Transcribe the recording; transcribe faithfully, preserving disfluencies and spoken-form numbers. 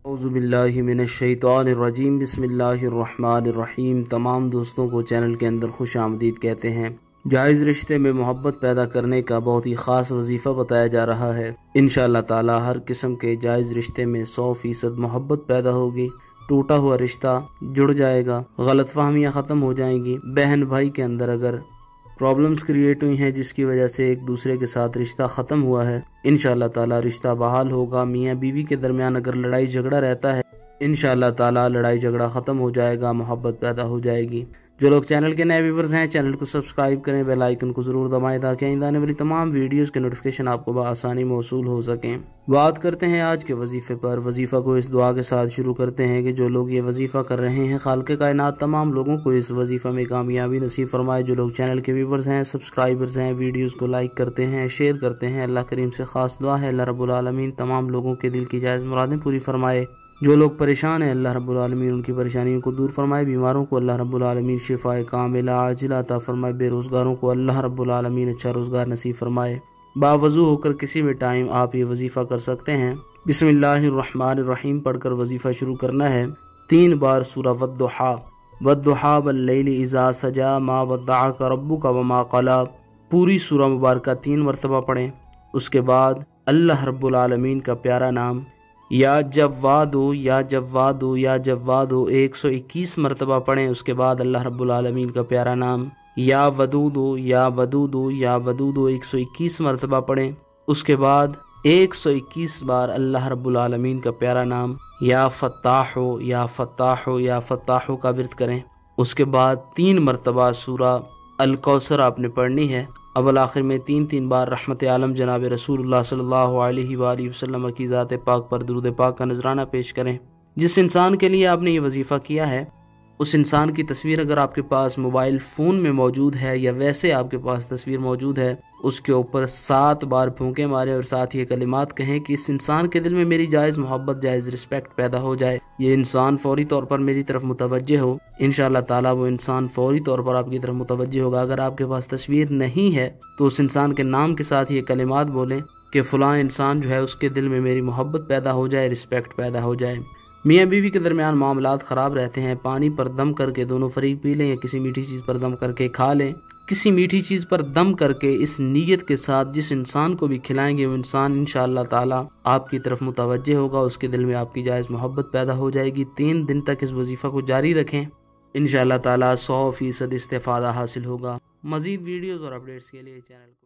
اعوذ باللہ من الشیطان الرجیم بسم اللہ الرحمن الرحیم۔ تمام دوستوں کو چینل کے اندر خوش آمدید کہتے ہیں۔ جائز رشتے میں محبت پیدا کرنے کا بہت ہی خاص وظیفہ بتایا جا رہا ہے۔ انشاءاللہ تعالی ہر قسم کے جائز رشتے میں سو فیصد محبت پیدا ہوگی، ٹوٹا ہوا رشتہ جڑ جائے گا، غلط فہمیاں ختم ہو جائیں گی۔ بہن بھائی کے اندر اگر پرابلمز کریٹ ہوئی ہیں جس کی وجہ سے ایک دوسرے کے ساتھ رشتہ ختم ہوا ہے، انشاءاللہ تعالی رشتہ بحال ہوگا۔ میاں بیوی کے درمیان اگر لڑائی جھگڑا رہتا ہے، انشاءاللہ تعالی لڑائی جھگڑا ختم ہو جائے گا، محبت پیدا ہو جائے گی۔ جو لوگ چینل کے نئے ویورز ہیں، چینل کو سبسکرائب کریں، بیل آئیکن کو ضرور دبائیں تاکہ آئندہ آنے والی تمام ویڈیوز کے نوٹیفیکیشن آپ کو بآسانی موصول ہو سکیں۔ بات کرتے ہیں آج کے وظیفے پر۔ وظیفہ کو اس دعا کے ساتھ شروع کرتے ہیں کہ جو لوگ یہ وظیفہ کر رہے ہیں، خالق کائنات تمام لوگوں کو اس وظیفہ میں کامیابی نصیب فرمائے۔ جو لوگ چینل کے ویورز ہیں، سبسکرائبرز ہیں، ویڈیوز کو لائک کرتے ہیں، شیئر کرتے ہیں، اللہ کریم سے خاص دعا ہے اللہ رب العالمین تمام لوگوں کے دل کی جائز مرادیں پوری فرمائے۔ جو لوگ پریشان ہیں، اللہ رب العالمین ان کی پریشانیوں کو دور فرمائے۔ بیماروں کو اللہ رب العالمین شفاء کاملہ عاجلہ عطا فرمائے۔ بے روزگاروں کو اللہ رب العالمین اچھا روزگار نصیب فرمائے۔ باوضو ہو کر کسی بھی ٹائم آپ یہ وظیفہ کر سکتے ہیں۔ بسم اللہ الرحمن الرحیم پڑھ کر وظیفہ شروع کرنا ہے۔ تین بار سورہ والضحیٰ والضحیٰ واللیل اذا سجا ما ودعک ربک وما قلی، پوری سورہ مبارکہ تین مرتبہ پڑھیں۔ اس کے بعد اللہ رب العالمین کا پیارا نام یا جوادو یا جوادو یا جوادو ایک سو اکیس مرتبہ پڑھیں۔ اس کے بعد اللہ رب العالمین کا پیارا نام یا ودودو یا ودودو یا ودودو ایک سو اکیس مرتبہ پڑھیں۔ اس کے بعد ایک سو اکیس بار اللہ رب العالمین کا پیارا نام یا فتاحو یا فتاحو یا فتاحو کا ورد کریں۔ اس کے بعد تین مرتبہ سورہ الکوثر آپ نے پڑھنی ہے۔ اول آخر میں تین تین بار رحمت عالم جناب رسول اللہ صلی اللہ علیہ وآلہ وسلم کی ذات پاک پر درود پاک کا نذرانہ پیش کریں۔ جس انسان کے لیے آپ نے یہ وظیفہ کیا ہے، اس انسان کی تصویر اگر آپ کے پاس موبائل فون میں موجود ہے یا ویسے آپ کے پاس تصویر موجود ہے، اس کے اوپر سات بار پھونکے مارے اور ساتھ یہ کلمات کہیں کہ اس انسان کے دل میں میری جائز محبت، جائز رسپیکٹ پیدا ہو جائے، یہ انسان فوری طور پر میری طرف متوجہ ہو۔ انشاءاللہ تعالیٰ وہ انسان فوری طور پر آپ کی طرف متوجہ ہوگا۔ اگر آپ کے پاس تصویر نہیں ہے تو اس انسان کے نام کے ساتھ یہ کلمات بولیں کہ فلاں انسان جو ہے اس کے دل میں میری محبت پیدا ہو جائے، رسپیکٹ پیدا ہو جائے۔ میاں بیوی کے درمیان معاملات خراب رہتے ہیں، پانی پر دم کر کے دونوں فریق پی لیں یا کسی میٹھی چیز پر دم کر کے کھا لیں۔ کسی میٹھی چیز پر دم کر کے اس نیت کے ساتھ جس انسان کو بھی کھلائیں گے وہ انسان انشاءاللہ تعالی آپ کی طرف متوجہ ہوگا، اس کے دل میں آپ کی جائز محبت پیدا ہو جائے گی۔ تین دن تک اس وظیفہ کو جاری رکھیں، انشاءاللہ تعالی سو فیصد استفادہ حاصل ہوگا۔ مزید ویڈیوز اور اپڈیٹس کے لیے چینل